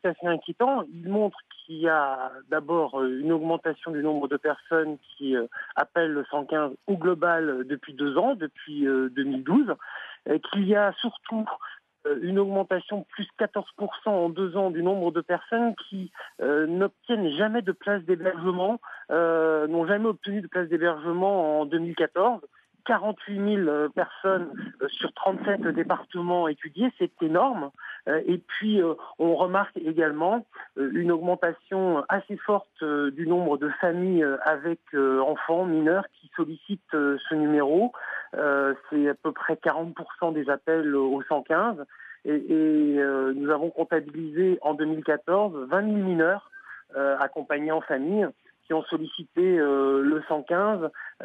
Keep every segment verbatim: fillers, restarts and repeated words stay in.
tout à fait inquiétant. Il montre qu'il y a d'abord une augmentation du nombre de personnes qui euh, appellent le cent quinze au global depuis deux ans, depuis euh, deux mille douze, euh, qu'il y a surtout euh, une augmentation plus quatorze pour cent en deux ans du nombre de personnes qui euh, n'obtiennent jamais de place d'hébergement, euh, n'ont jamais obtenu de place d'hébergement en deux mille quatorze. quarante-huit mille personnes sur trente-sept départements étudiés, c'est énorme. Et puis, on remarque également une augmentation assez forte du nombre de familles avec enfants mineurs qui sollicitent ce numéro. C'est à peu près quarante pour cent des appels au cent quinze. Et, et nous avons comptabilisé en deux mille quatorze vingt mille mineurs accompagnés en famille qui ont sollicité le cent quinze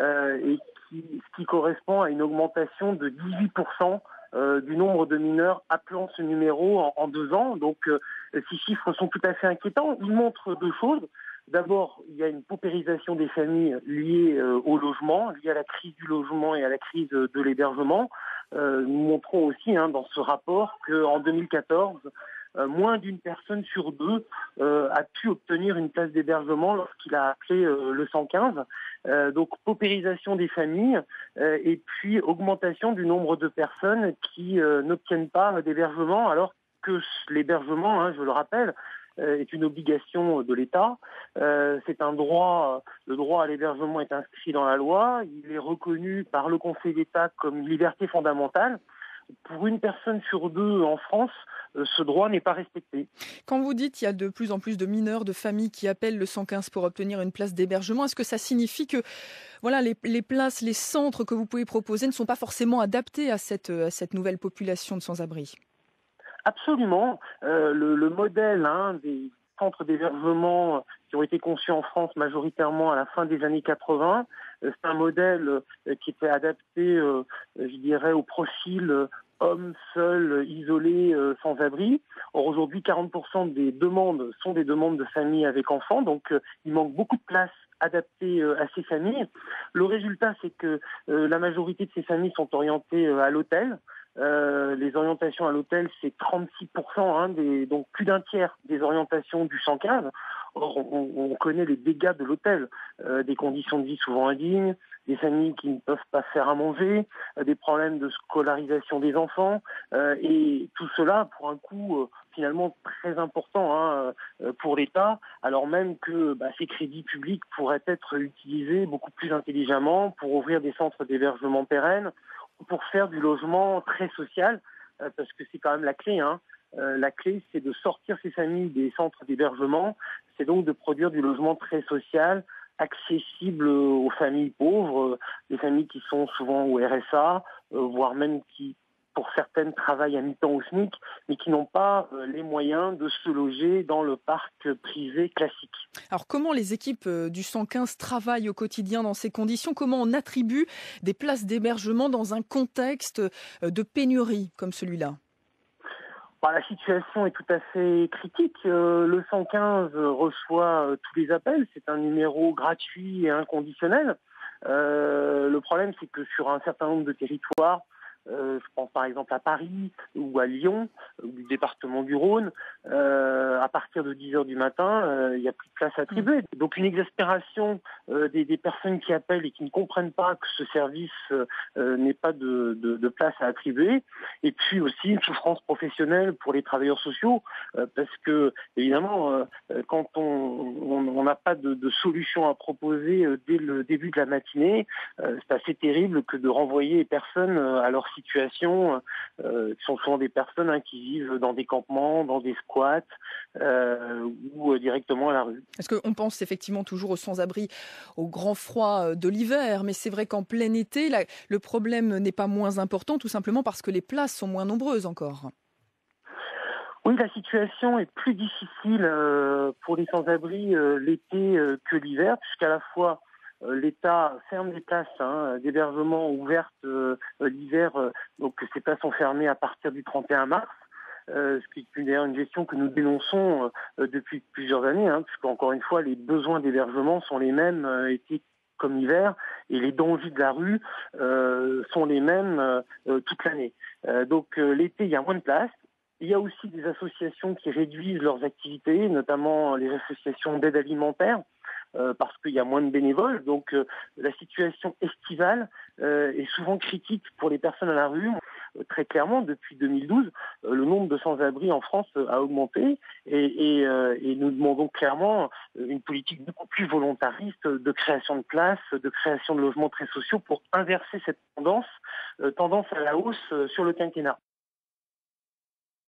et Qui, ce qui correspond à une augmentation de dix-huit pour cent euh, du nombre de mineurs appelant ce numéro en, en deux ans. Donc euh, ces chiffres sont tout à fait inquiétants. Ils montrent deux choses. D'abord, il y a une paupérisation des familles liée euh, au logement, liée à la crise du logement et à la crise de l'hébergement. Euh, nous montrons aussi hein, dans ce rapport qu'en deux mille quatorze, Euh, moins d'une personne sur deux euh, a pu obtenir une place d'hébergement lorsqu'il a appelé euh, le cent quinze. Euh, donc paupérisation des familles euh, et puis augmentation du nombre de personnes qui euh, n'obtiennent pas d'hébergement alors que l'hébergement, hein, je le rappelle, euh, est une obligation de l'État. Euh, c'est un droit, le droit à l'hébergement est inscrit dans la loi, il est reconnu par le Conseil d'État comme une liberté fondamentale. Pour une personne sur deux en France, ce droit n'est pas respecté. Quand vous dites qu'il y a de plus en plus de mineurs, de familles qui appellent le cent quinze pour obtenir une place d'hébergement, est-ce que ça signifie que voilà, les, les places, les centres que vous pouvez proposer ne sont pas forcément adaptés à cette, à cette nouvelle population de sans-abri ? Absolument. Euh, le, le modèle hein, des centres d'hébergement qui ont été conçus en France majoritairement à la fin des années quatre-vingts, euh, c'est un modèle euh, qui était adapté, euh, je dirais, au profil euh, hommes seuls, isolés, euh, sans abri. Or aujourd'hui, quarante pour cent des demandes sont des demandes de familles avec enfants, donc euh, il manque beaucoup de places adaptées euh, à ces familles. Le résultat, c'est que euh, la majorité de ces familles sont orientées euh, à l'hôtel. Euh, les orientations à l'hôtel, c'est trente-six pour cent, hein, des, donc plus d'un tiers des orientations du cent quinze. Or, on, on connaît les dégâts de l'hôtel, euh, des conditions de vie souvent indignes, des familles qui ne peuvent pas faire à manger, euh, des problèmes de scolarisation des enfants, euh, et tout cela pour un coût euh, finalement très important hein, euh, pour l'État, alors même que bah, ces crédits publics pourraient être utilisés beaucoup plus intelligemment pour ouvrir des centres d'hébergement pérennes, pour faire du logement très social, euh, parce que c'est quand même la clé. Hein. Euh, la clé, c'est de sortir ces familles des centres d'hébergement, c'est donc de produire du logement très social, accessible aux familles pauvres, euh, des familles qui sont souvent au R S A, euh, voire même qui, pour certaines, travaillent à mi-temps au SMIC, mais qui n'ont pas euh, les moyens de se loger dans le parc privé classique. Alors comment les équipes du cent quinze travaillent au quotidien dans ces conditions ? Comment on attribue des places d'hébergement dans un contexte de pénurie comme celui-là ? Bah, la situation est tout à fait critique. Euh, le cent quinze reçoit euh, tous les appels. C'est un numéro gratuit et inconditionnel. Euh, le problème, c'est que sur un certain nombre de territoires, Euh, je pense par exemple à Paris ou à Lyon, ou du département du Rhône, euh, à partir de dix heures du matin, il euh, n'y a plus de place attribuée. Donc une exaspération euh, des, des personnes qui appellent et qui ne comprennent pas que ce service euh, n'est pas de, de, de place à attribuer. Et puis aussi une souffrance professionnelle pour les travailleurs sociaux, euh, parce que évidemment, euh, quand on n'a pas de, de solution à proposer euh, dès le début de la matinée, euh, c'est assez terrible que de renvoyer les personnes à leur situation, euh, qui sont souvent des personnes hein, qui vivent dans des campements, dans des squats euh, ou euh, directement à la rue. Est-ce qu'on pense effectivement toujours aux sans-abri, au grand froid de l'hiver, mais c'est vrai qu'en plein été, là, le problème n'est pas moins important, tout simplement parce que les places sont moins nombreuses encore. Oui, la situation est plus difficile euh, pour les sans-abri euh, l'été euh, que l'hiver, puisqu'à la fois l'État ferme les places hein, d'hébergement ouvertes euh, l'hiver, euh, donc ces places sont fermées à partir du trente et un mars, euh, ce qui est d'ailleurs une gestion que nous dénonçons euh, depuis plusieurs années, hein, puisqu'encore une fois, les besoins d'hébergement sont les mêmes euh, été comme hiver, et les dangers de la rue euh, sont les mêmes euh, toute l'année. Euh, donc euh, l'été, il y a moins de places. Il y a aussi des associations qui réduisent leurs activités, notamment les associations d'aide alimentaire, euh, parce qu'il y a moins de bénévoles. Donc euh, la situation estivale euh, est souvent critique pour les personnes à la rue. Euh, très clairement, depuis deux mille douze, euh, le nombre de sans-abri en France euh, a augmenté et, et, euh, et nous demandons clairement une politique beaucoup plus volontariste de création de places, de création de logements très sociaux pour inverser cette tendance, euh, tendance à la hausse euh, sur le quinquennat.